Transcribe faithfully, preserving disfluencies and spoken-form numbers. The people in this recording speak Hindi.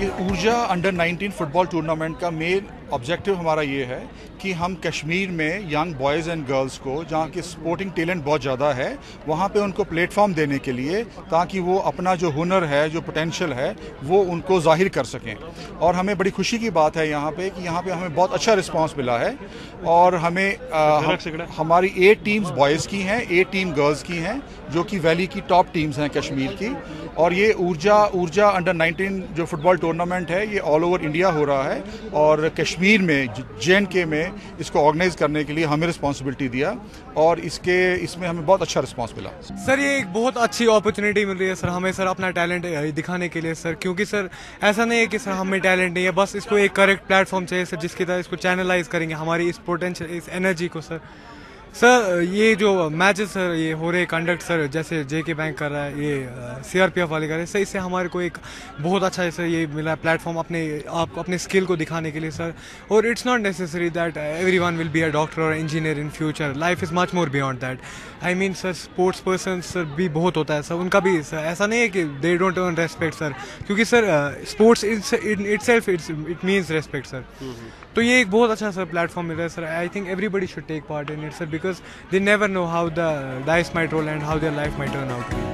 देखिए, Urja under nineteen football tournament का मेन ऑब्जेक्टिव हमारा ये है कि हम कश्मीर में यंग बॉयज़ एंड गर्ल्स को, जहाँ के स्पोर्टिंग टैलेंट बहुत ज़्यादा है, वहाँ पे उनको प्लेटफॉर्म देने के लिए, ताकि वो अपना जो हुनर है, जो पोटेंशियल है, वो उनको जाहिर कर सकें। और हमें बड़ी खुशी की बात है यहाँ पे कि यहाँ पे हमें बहुत अच्छा रिस्पांस मिला है। और हमें आ, हम, हमारी एट टीम्स बॉयज़ की हैं, एट टीम गर्ल्स की हैं, जो कि वैली की टॉप टीम्स हैं कश्मीर की। और ये ऊर्जा ऊर्जा अंडर नाइनटीन जो फुटबॉल टूर्नामेंट है, ये ऑल ओवर इंडिया हो रहा है। और कश्मीर में, जे एंड के में इसको ऑर्गेनाइज करने के लिए हमें रिस्पॉन्सिबिलिटी दिया, और इसके इसमें हमें बहुत अच्छा रिस्पांस मिला। सर ये एक बहुत अच्छी अपॉर्चुनिटी मिल रही है सर हमें, सर अपना टैलेंट दिखाने के लिए सर, क्योंकि सर ऐसा नहीं है कि सर हमें टैलेंट नहीं है, बस इसको एक करेक्ट प्लेटफॉर्म चाहिए सर, जिसकी तरह इसको चैनलाइज करेंगे हमारी इस पोटेंशियल, इस एनर्जी को सर। सर ये जो मैचेस सर ये हो रहे कंडक्ट सर, जैसे जे के बैंक कर रहा है, ये सी आर पी एफ वाले कर रहे हैं सर, इससे हमारे को एक बहुत अच्छा है सर ये मिला है प्लेटफॉर्म अपने आप अपने स्किल को दिखाने के लिए सर। और it's not necessary that everyone will be a doctor और engineer in future, life is much more beyond that. I mean sir sports person sir भी बहुत होता है सर, उनका भी सर ऐसा नहीं है कि they don't earn respect sir, क्योंकि sir sports itself it means respect sir. तो ये एक बहुत अच्छा सर प्लेटफॉर्म मिल रहा है sir. I think everybody should take part in it sir, because they never know how the dice might roll and how their life might turn out to be.